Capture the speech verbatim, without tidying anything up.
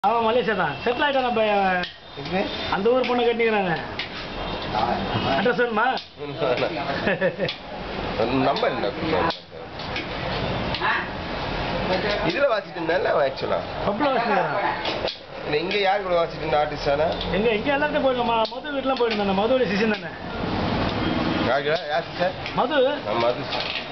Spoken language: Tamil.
அவன் மலேசியா தான் செட்டில் ஆகிட்டான். இப்போ அந்த ஊர் பொண்ணை கட்டிக்கிறாங்க. அட்ரஸ் வேணுமா? நம்பர் இதுல வாசிட்டு இருந்தா ஆக்சுவலா பப்ல வாசிக்கிறான். இல்லை இங்கே யார் கூட வாசிட்டு இருந்த ஆர்டிஸ்டானா? எங்க எங்கே எல்லாத்தையும் போயிருக்கோம். மது வீட்டுலாம் போயிருந்தேன். மதுவோட சிஷன் தானே. யார் யார் சிஸ்டர்? மது மது